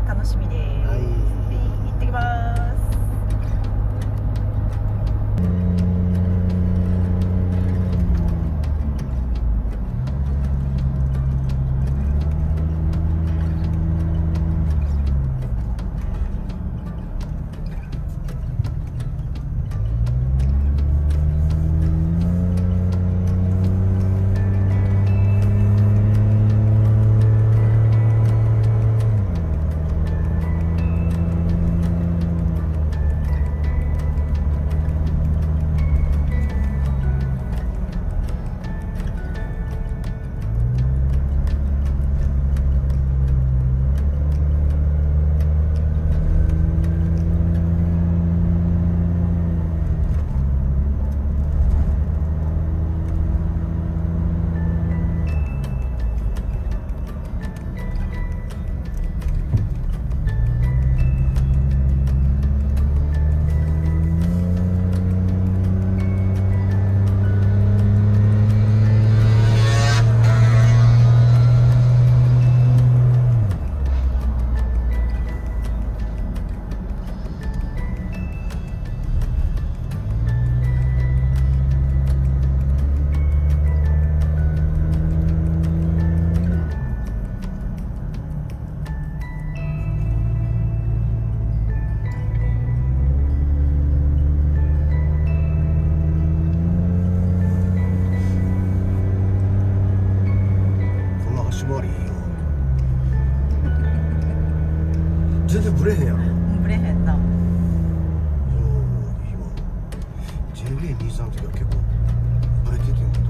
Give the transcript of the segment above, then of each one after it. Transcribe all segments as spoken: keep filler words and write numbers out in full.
楽しみです。 はい、 行ってきます。 全然ブレへんやろ。 ブレへんな。 今 ジェービーにじゅうさん の時は結構ブレててんけど。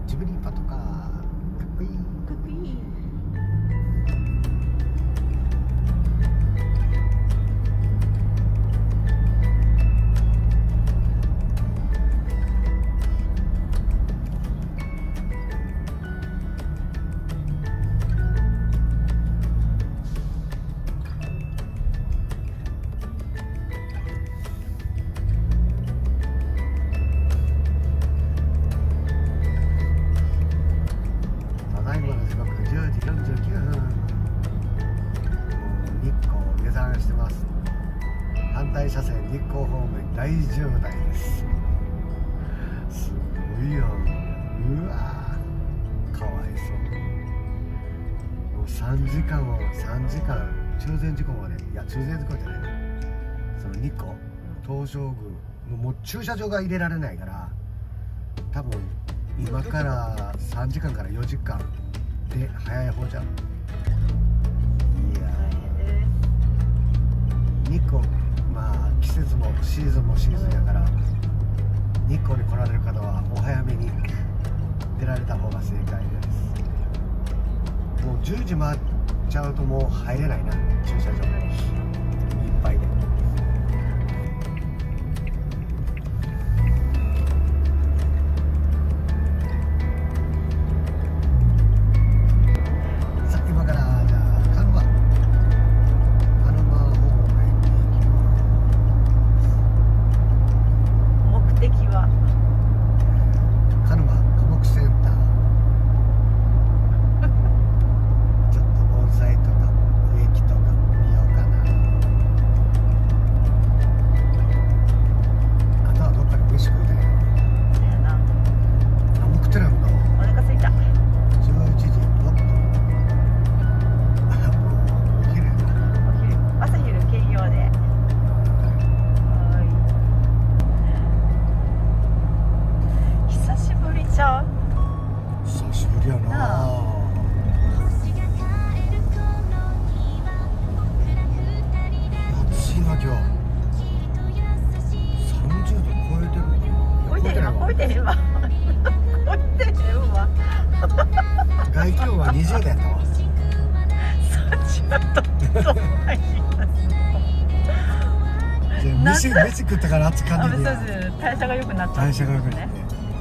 ジブリパトカーかっこいい。 かっこいい。 ただいまの時刻じゅうじよんじゅうきゅうふん。もう日光を下山してます。反対車線日光方面大渋滞です。すごいよ。うわーかわいそう。もうさんじかんをさんじかん中禅寺湖まで、いや中禅寺湖じゃないな、その日光東照宮もう駐車場が入れられないから、多分今からさんじかんからよじかんで早い方じゃん。いやー日光、まあ季節もシーズンもシーズンやから、日光に来られる方はお早めに出られた方が正解です。もうじゅうじ回っちゃうともう入れないな、駐車場いっぱいで。さあ今からじゃあカルマカルマ方面に行きます。 目的はカルマ古木センター、ちょっと盆栽とか植木とか見ようかな。あとはどっかで飯食いたいな。 だよな。 何も食ってないもんな。 お腹すいた。 じゅういちじろっぷん。あ、もうお昼やな。 お昼、朝昼兼用で。はーい。久しぶりちゃう。 久しぶりやな。 なあ暑いな今日。さんじゅうど超えてるのかな。 超えてへんわ、超えてへんわ。超えてへんわ。 外気温はにじゅうどやったわ。 さんじゅうどとないじゃあ飯飯食ったから暑あ、そう感じでです。代謝が良くなっちゃう。 代謝が良くなって、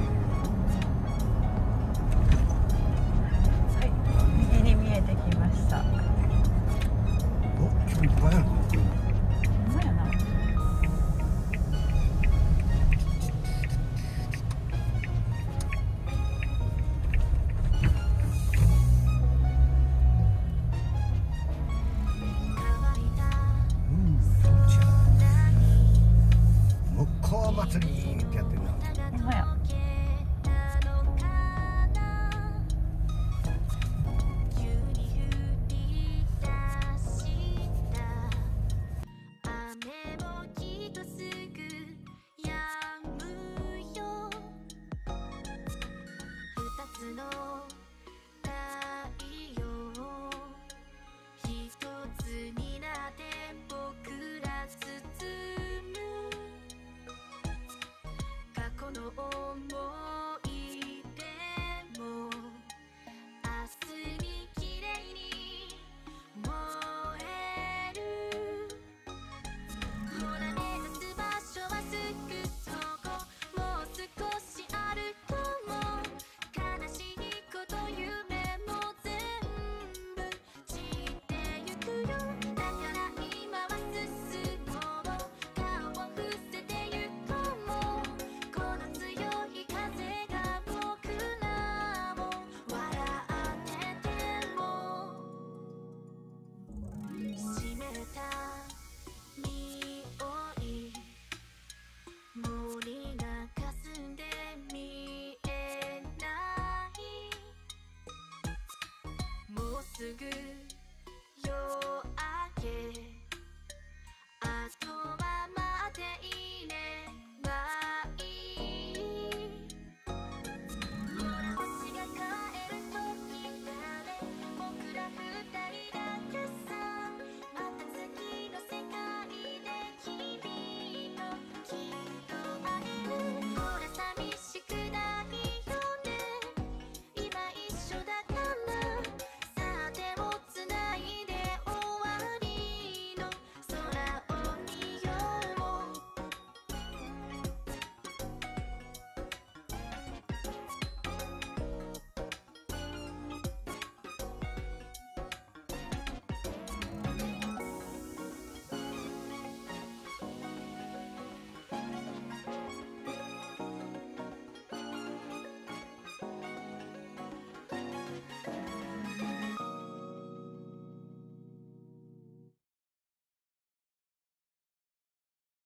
はい、右に見えてきました。 お、今日いっぱいあるの。 ほんまやな。 うん、どっちや。木工祭りってやってるな。 ほんまや。